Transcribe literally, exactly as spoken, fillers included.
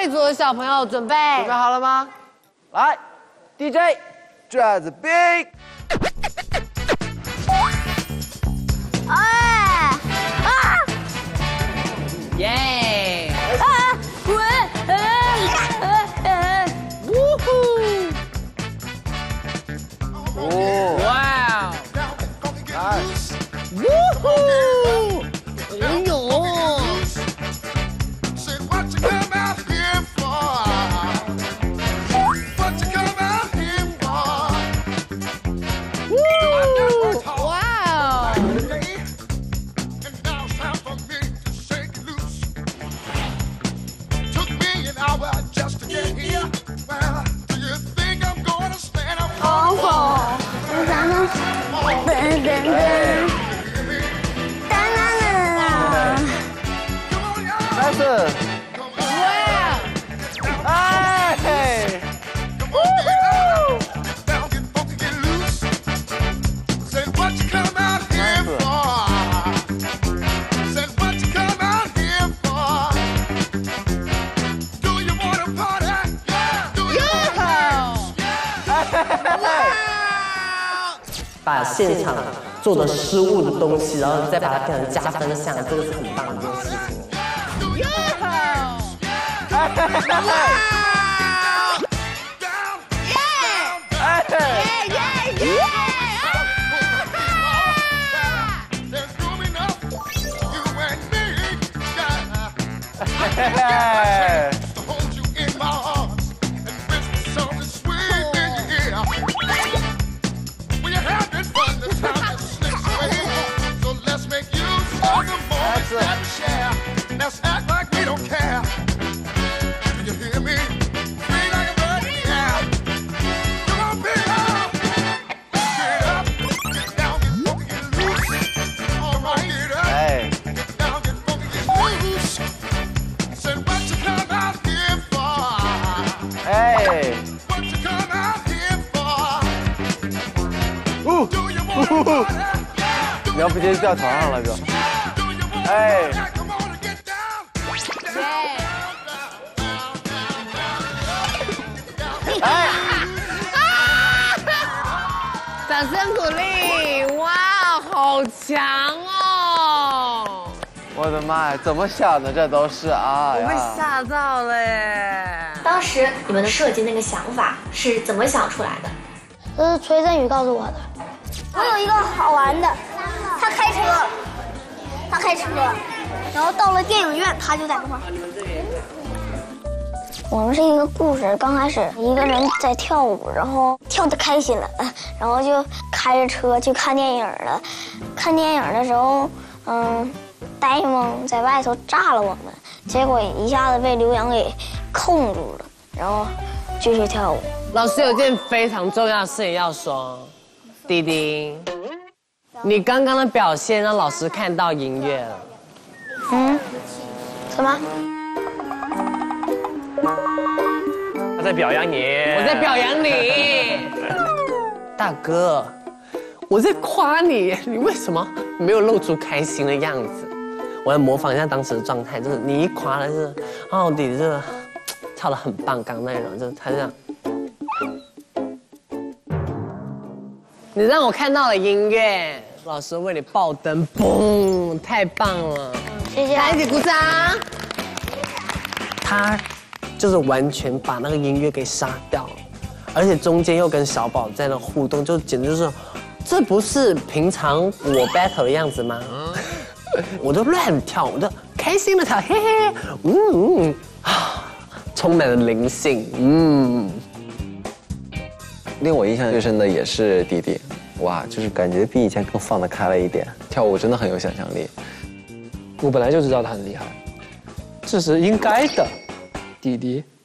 一组的小朋友准备， 准备好了吗？来 ，D J， Jazz Big。 哎啊！ 耶！ 啊！滚！呃呃呃！呜呼！ 哦， 哇！ 来， 呜呼！哎呦！ 开始。哇！哎！呜呼！ 把现场做的失误的东西，然后再把它变成加分项，这个是很棒的一件事情。哟！ 你要不直接掉头上了就，哎，哎， 掌声鼓励！哇，好强哦！ 我的妈呀，怎么想的？这都是啊！ 我被吓到了耶！ 当时你们的设计那个想法是怎么想出来的？ 这是崔振宇告诉我的。我有一个好玩的，他开车，他开车，然后到了电影院，他就在那块。我们是一个故事，刚开始一个人在跳舞，然后跳得开心了，然后就开着车去看电影了。看电影的时候，嗯，呆萌在外头炸了我们，结果一下子被刘洋给控住了，然后继续跳舞。 老师有件非常重要的事情要说，弟弟，你刚刚的表现让老师看到音乐了。 嗯？什么？ 他在表扬你， 我在表扬你，大哥，我在夸你，你为什么没有露出开心的样子？我要模仿一下当时的状态，就是你一夸了，就是哦，弟弟这个跳得很棒，刚那种，就是他这样。你让我看到了音乐，老师为你爆灯，嘣，太棒了！ 谢谢， 来一起鼓掌。他就是完全把那个音乐给杀掉了，而且中间又跟小宝在那互动，就简直就是，这不是平常我 battle 的样子吗？我就乱跳，我就开心的跳，嘿嘿，嗯啊，充满了灵性，嗯。 令我印象最深的也是弟弟，哇，就是感觉比以前更放得开了一点，跳舞真的很有想象力。 我本来就知道他很厉害，这是应该的，弟弟